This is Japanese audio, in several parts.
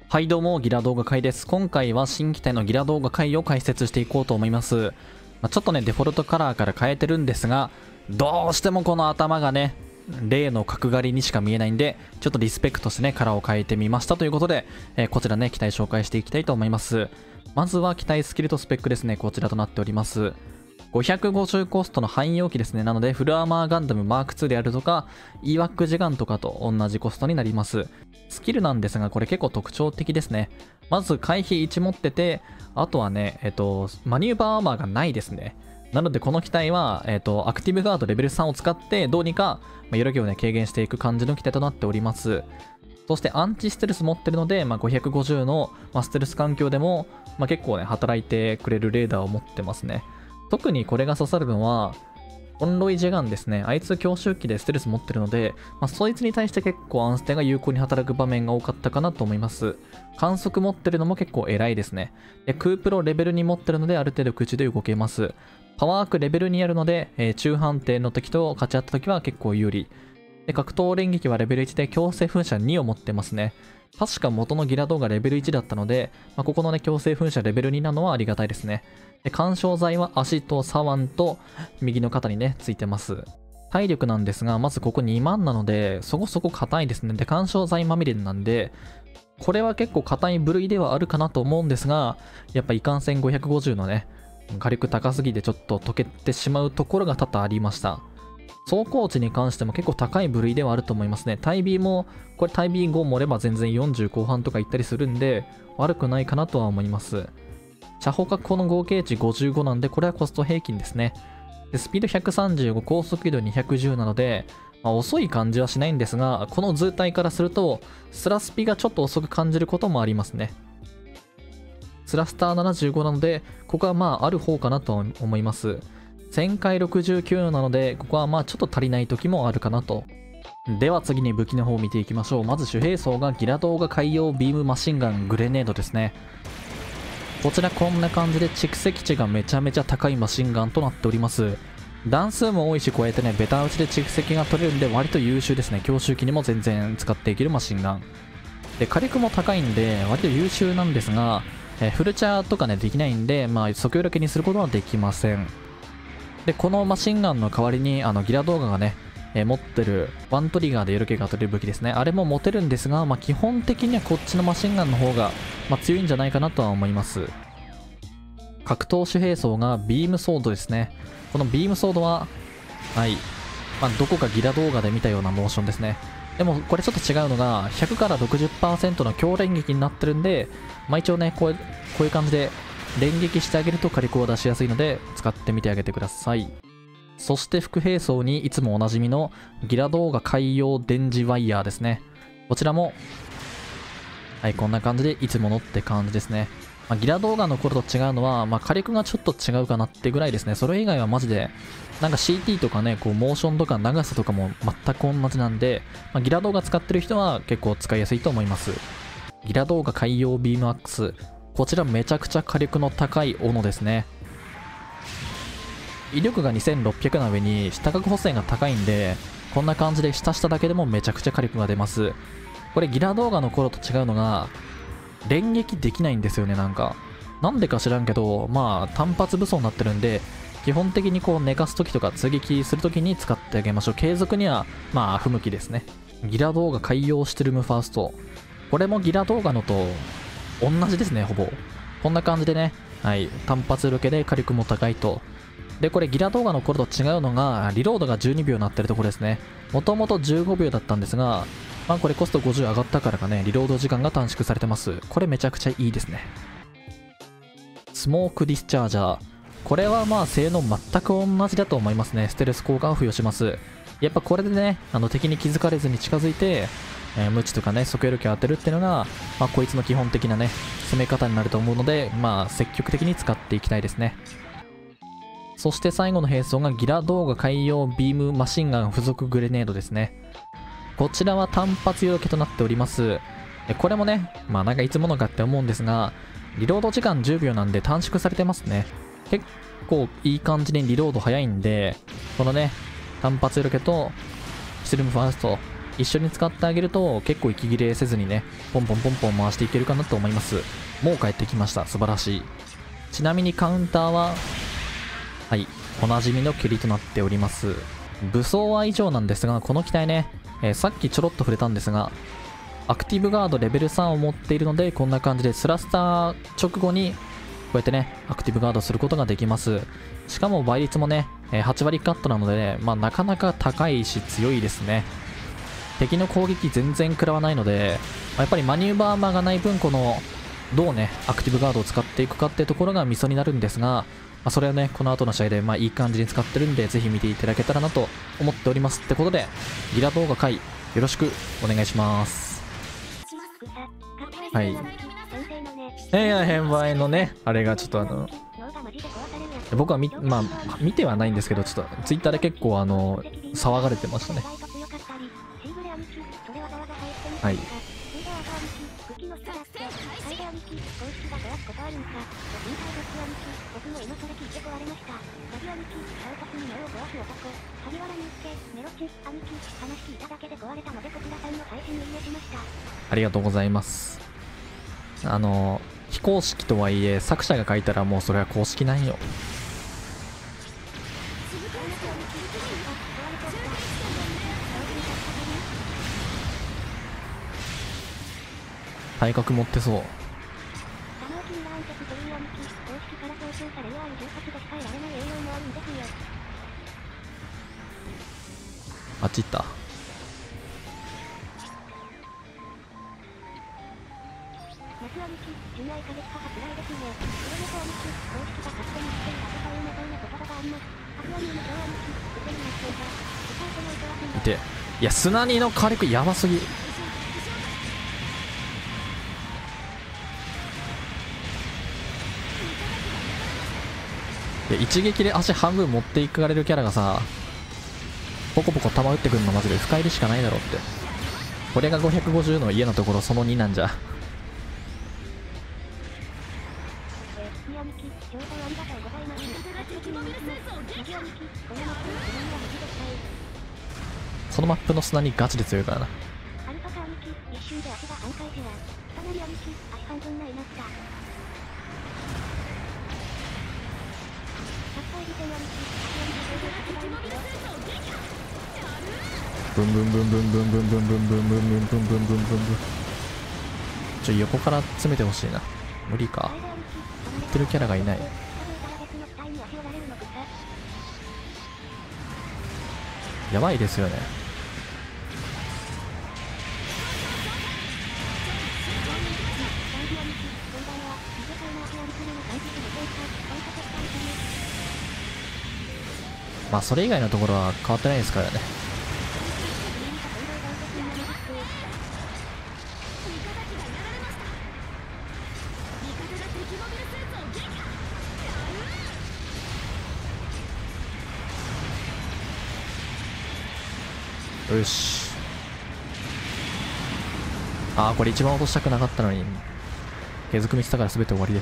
はいどうも、ギラ動画会です。今回は新機体のギラ動画会を解説していこうと思います。ちょっとね、デフォルトカラーから変えてるんですが、どうしてもこの頭がね、例の角刈りにしか見えないんで、ちょっとリスペクトしてね、カラーを変えてみましたということで、こちらね、機体紹介していきたいと思います。まずは機体スキルとスペックですね、こちらとなっております。550コストの汎用機ですね。なので、フルアーマーガンダムマーク2であるとか、EWAC 時間とかと同じコストになります。スキルなんですが、これ結構特徴的ですね。まず回避1持ってて、あとはね、マニューバーアーマーがないですね。なので、この機体は、アクティブガードレベル3を使って、どうにか、揺らぎをね、軽減していく感じの機体となっております。そしてアンチステルス持ってるので、550の、ステルス環境でも、結構ね、働いてくれるレーダーを持ってますね。特にこれが刺さるのは、コンロイ・ジェガンですね。あいつ強襲機でステルス持ってるので、そいつに対して結構アンステが有効に働く場面が多かったかなと思います。観測持ってるのも結構偉いですね。で、クープロレベル2持ってるのである程度空中で動けます。パワーアークレベル2あるので、中判定の時と勝ち合った時は結構有利。で、格闘連撃はレベル1で強制噴射2を持ってますね。確か元のギラ動画レベル1だったので、ここのね、強制噴射レベル2なのはありがたいですね。で、干渉剤は足と左腕と右の肩にね、ついてます。体力なんですが、まずここ2万なので、そこそこ硬いですね。で、干渉剤まみれなんで、これは結構硬い部類ではあるかなと思うんですが、やっぱいかんせん550のね、火力高すぎてちょっと溶けてしまうところが多々ありました。走行値に関しても結構高い部類ではあると思いますね。対 B も、これ対 B5 盛れば全然40後半とかいったりするんで、悪くないかなとは思います。車砲確保の合計値55なんで、これはコスト平均ですね。で、スピード135、高速移動210なので、遅い感じはしないんですが、この図体からすると、スラスピがちょっと遅く感じることもありますね。スラスター75なので、ここはある方かなと思います。旋回69なので、ここはちょっと足りない時もあるかなと。では次に武器の方を見ていきましょう。まず主兵装がギラ動画海洋ビームマシンガングレネードですね。こちらこんな感じで蓄積値がめちゃめちゃ高いマシンガンとなっております。弾数も多いし、加えてね、ベタ打ちで蓄積が取れるんで割と優秀ですね。強襲機にも全然使っていけるマシンガン。で、火力も高いんで割と優秀なんですが、フルチャーとかね、できないんで、即よけにすることはできません。で、このマシンガンの代わりに、ギラ動画がね、持ってるワントリガーで色気が取れる武器ですね。あれも持てるんですが、基本的にはこっちのマシンガンの方が、強いんじゃないかなとは思います。格闘主兵装がビームソードですね。このビームソードは、はい、どこかギラ動画で見たようなモーションですね。でもこれちょっと違うのが、100から 60% の強連撃になってるんで、一応ね、こういう感じで連撃してあげると火力を出しやすいので、使ってみてあげてください。そして副兵装にいつもおなじみのギラ動画海洋電磁ワイヤーですね。こちらも、はい、こんな感じでいつものって感じですね。ギラ動画の頃と違うのは、火力がちょっと違うかなってぐらいですね。それ以外はマジで、なんか CT とかね、モーションとか長さとかも全く同じなんで、ギラ動画使ってる人は結構使いやすいと思います。ギラ動画海洋ビームアックス。こちらめちゃくちゃ火力の高い斧ですね。威力が2600な上に下角補正が高いんで、こんな感じで下だけでもめちゃくちゃ火力が出ます。これギラ動画の頃と違うのが、連撃できないんですよね。なんでか知らんけど、単発武装になってるんで、基本的に寝かす時とか追撃する時に使ってあげましょう。継続には不向きですね。ギラ動画海洋シュトゥルムファースト。これもギラ動画のと同じですね、ほぼ。こんな感じでね、はい、単発ロケで火力も高いと。で、これギラ動画の頃と違うのが、リロードが12秒になってるところですね。もともと15秒だったんですが、これコスト50上がったからかね、リロード時間が短縮されてます。これめちゃくちゃいいですね。スモークディスチャージャー。これは性能全く同じだと思いますね。ステルス効果を付与します。やっぱこれでね、敵に気づかれずに近づいて、無知とかね、即よけを当てるっていうのが、こいつの基本的なね、攻め方になると思うので、積極的に使っていきたいですね。そして最後の兵装がギラ動画海洋ビームマシンガン付属グレネードですね。こちらは単発よけとなっております。これもね、いつものかって思うんですが、リロード時間10秒なんで短縮されてますね。結構いい感じにリロード早いんで、このね、単発よけとシルムファースト、 一緒に使ってあげると結構息切れせずにね、ポンポンポンポン回していけるかなと思います。もう帰ってきました。素晴らしい。ちなみにカウンターは、はい、おなじみのキュリとなっております。武装は以上なんですが、この機体ね、さっきちょろっと触れたんですが、アクティブガードレベル3を持っているので、こんな感じでスラスター直後にこうやってね、アクティブガードすることができます。しかも倍率もね、8割カットなのでね、まあ、なかなか高いし強いですね。敵の攻撃全然食らわないので、やっぱりマニューバーマがない分、このどうねアクティブガードを使っていくかっていうところがミソになるんですが、それはねこの後の試合でいい感じに使ってるんで、ぜひ見ていただけたらなと思っております。ってことでギラ動画回よろしくお願いします。はい、変売のねあれがちょっと僕は見てはないんですけど、ちょっとツイッターで結構騒がれてましたね。はい、ありがとうございます。非公式とはいえ作者が書いたらもうそれは公式なんよ。体格持ってそう。あっち行った。見て、いや砂にの火力やばすぎ。いや一撃で足半分持っていかれるキャラがさ、ポコポコ弾打ってくるのマジで深入りしかないだろって。これが550の家のところその2なんじゃ。このマップの砂にガチで強いからな。ブンブンブンブンブンブンブンブンブンブンブンブンブンブンブンブン。横から詰めてほしいな。無理か。言ってるキャラがいない。やばいですよね。それ以外のところは変わってないですからね。よし。これ一番落としたくなかったのに毛づくみしたから全て終わりです。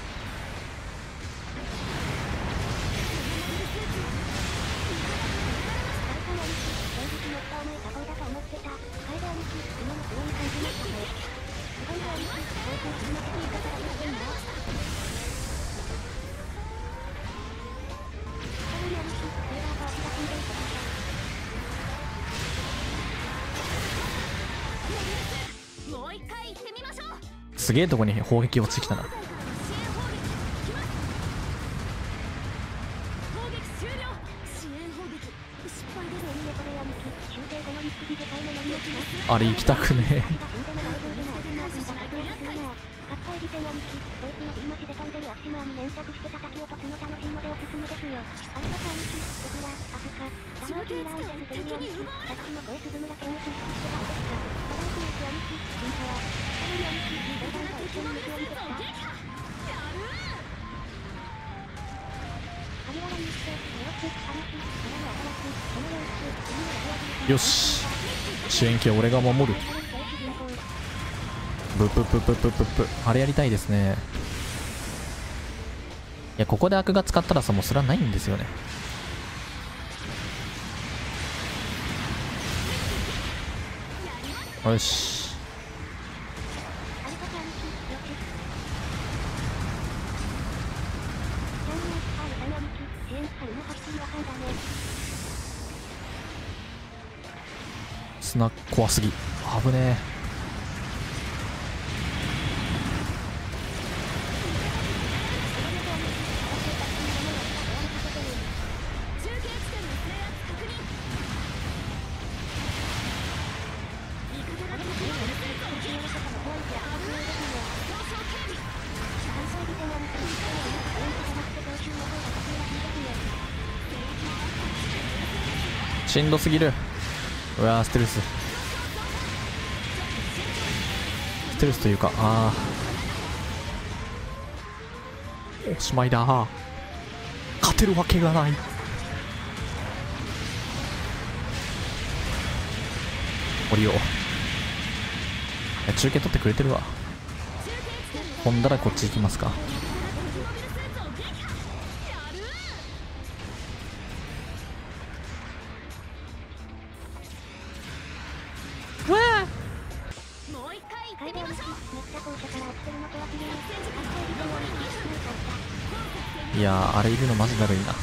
すげえとこに砲撃落ちてきたな。あれ行きたくねえ。よし、支援機は俺が守る。ブププププププ、あれやりたいですね。いやここでアクが使ったらさ、もうそれはないんですよね。 よし。砂怖すぎ。危ねえ。しんどすぎる。うわー、ステルスというか、おしまいだ。勝てるわけがない。降りよう。中継取ってくれてるわ。ほんだらこっち行きますか。いやー、あれいるのマジだるいな。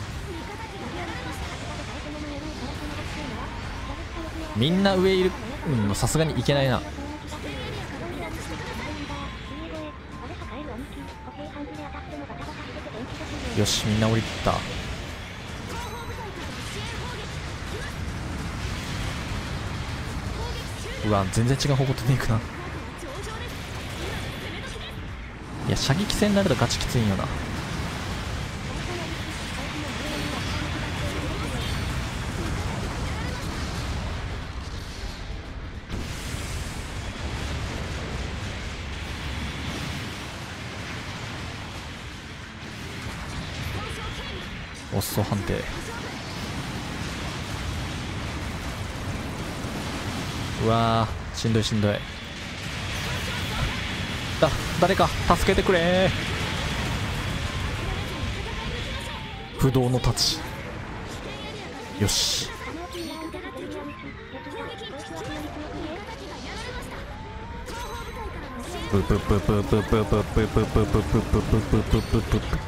みんな上いる。さすがにいけないな。よし、みんな降りてった。うわ、全然違う方向飛んでいくな。いや、射撃戦になるとガチきついんよな。おっそ判定。うわー、しんどいしんどい。誰か助けてくれ。不動の太刀。よし。ププププププププププププププププププ。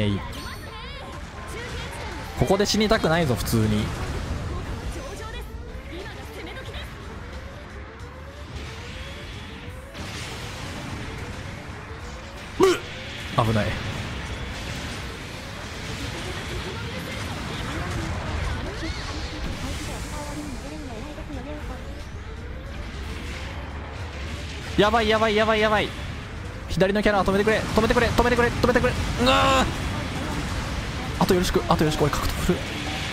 ここで死にたくないぞ普通に。危ない。やばいやばいやばいやばい。左のキャラは止めてくれ止めてくれ止めてくれ止めてくれ。うわあとよろしくあとよろしく。俺獲得する。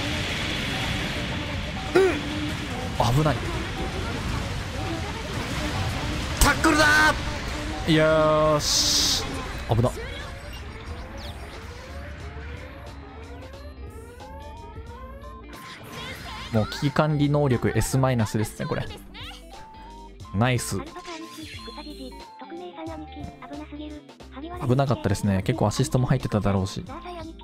危ない。タックルだー。よーし、危な。もう危機管理能力 S マイナスですねこれ。ナイス。危なかったですね。結構アシストも入ってただろうし。